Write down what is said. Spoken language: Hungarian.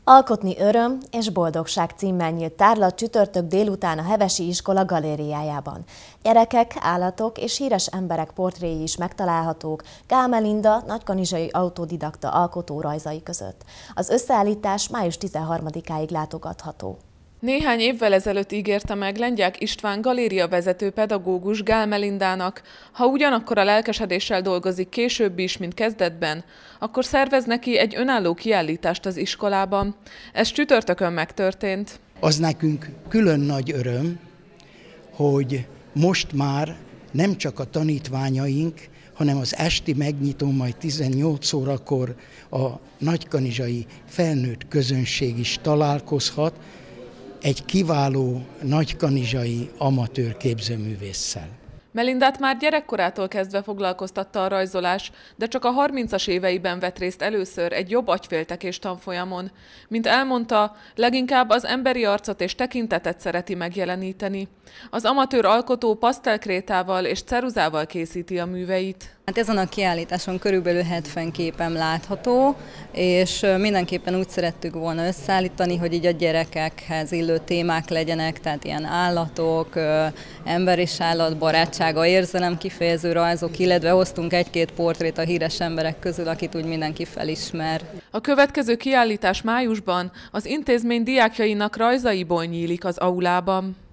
Alkotni öröm és boldogság címmel nyílt tárlat csütörtök délután a Hevesi Iskola galériájában. Gyerekek, állatok és híres emberek portréi is megtalálhatók Gál Melinda nagykanizsai autodidakta alkotó rajzai között. Az összeállítás május 13-áig látogatható. Néhány évvel ezelőtt ígérte meg Lengyák István galériavezető pedagógus Gál Melindának, ha ugyanakkor a lelkesedéssel dolgozik később is, mint kezdetben, akkor szervez neki egy önálló kiállítást az iskolában. Ez csütörtökön megtörtént. Az nekünk külön nagy öröm, hogy most már nem csak a tanítványaink, hanem az esti megnyitó majd 18 órakor a nagykanizsai felnőtt közönség is találkozhat egy kiváló nagykanizsai amatőr képzőművésszel. Melindát már gyerekkorától kezdve foglalkoztatta a rajzolás, de csak a 30-as éveiben vett részt először egy jobb agyféltekés tanfolyamon. Mint elmondta, leginkább az emberi arcot és tekintetet szereti megjeleníteni. Az amatőr alkotó pasztelkrétával és ceruzával készíti a műveit. Hát ezen a kiállításon körülbelül 70 képem látható, és mindenképpen úgy szerettük volna összeállítani, hogy így a gyerekekhez illő témák legyenek, tehát ilyen állatok, ember és állat barátsága, érzelem kifejező rajzok, illetve hoztunk egy-két portrét a híres emberek közül, akit úgy mindenki felismer. A következő kiállítás májusban az intézmény diákjainak rajzaiból nyílik az aulában.